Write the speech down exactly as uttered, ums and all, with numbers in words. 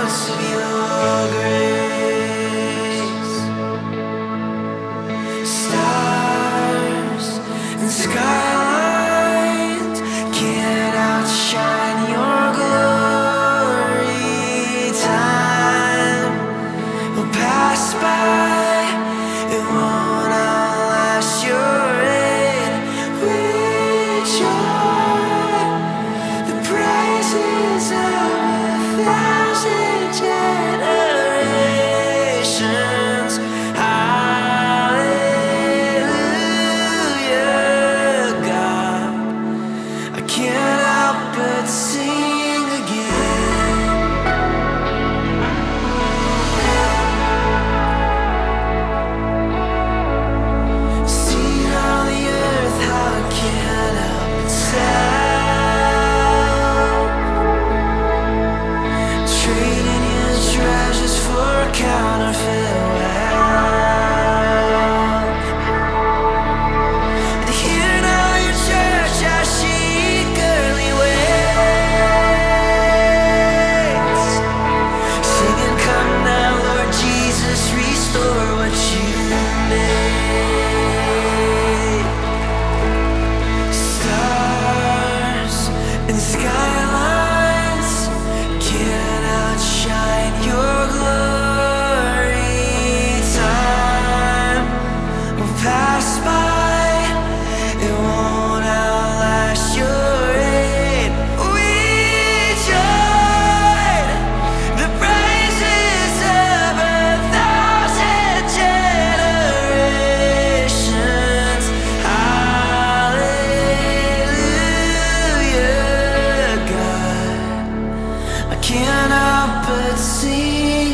accounts of your grace. Stars and skylines can't outshine your glory. Time will pass by, it won't outlast your reign. With joy, the praises of a thousand generations. Hallelujah, God, I can't help but sing again. Seen on the earth how I can't help but self, trading his treasures for a counterfeit wealth. And here now your church as she eagerly waits, singing, come now, Lord Jesus, restore what you made. Stars and skylines can't outshine your glory. Time will pass by, it won't outlast your reign. We join the praises of a thousand generations. Hallelujah, God, I can't help but sing